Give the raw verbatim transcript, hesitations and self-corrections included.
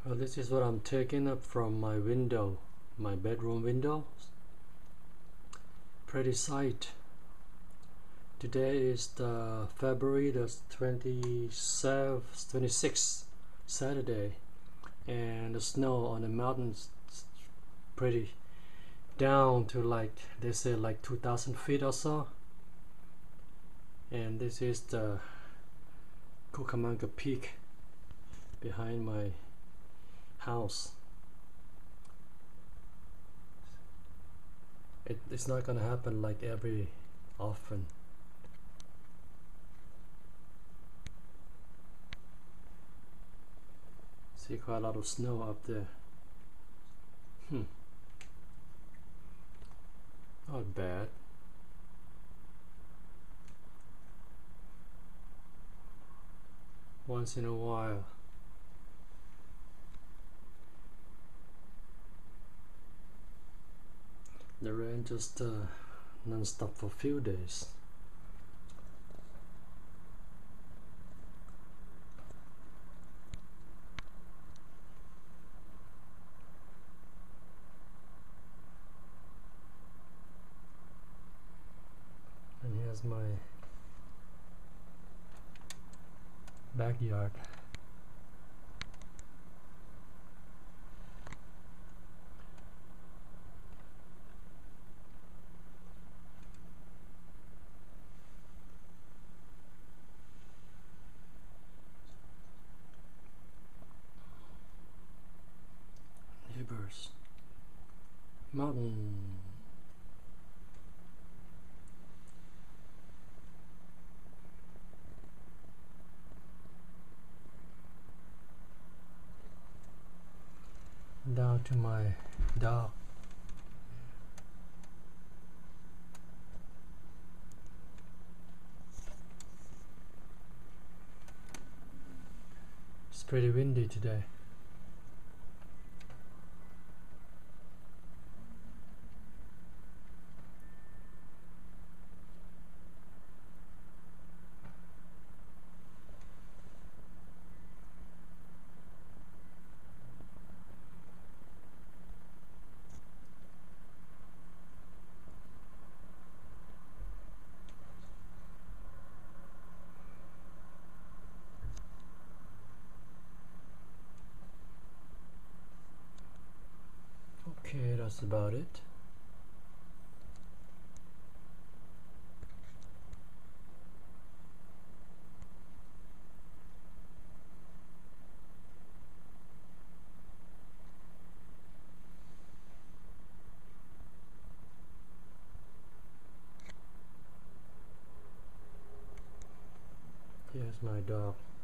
Well, this is what I'm taking up from my window, my bedroom window. Pretty sight. Today is the February the twenty-seventh, twenty-sixth, Saturday, and the snow on the mountains pretty down to, like they say, like two thousand feet or so. And this is the Cucamonga Peak behind my house. It, it's not gonna happen like every often. See quite a lot of snow up there. Hmm. Not bad. Once in a while. The rain just uh, non-stop for a few days. And here's my backyard. Neighbors. Mountain. Down to my dog. It's pretty windy today. Okay, that's about it. Here's my dog.